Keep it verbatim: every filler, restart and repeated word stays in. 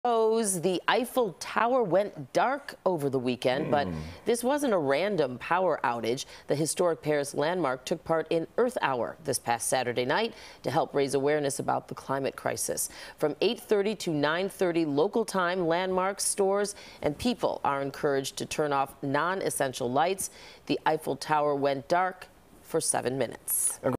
The Eiffel Tower went dark over the weekend, but this wasn't a random power outage. The historic Paris landmark took part in Earth Hour this past Saturday night to help raise awareness about the climate crisis. From eight thirty to nine thirty local time, landmarks, stores, and people are encouraged to turn off non-essential lights. The Eiffel Tower went dark for seven minutes.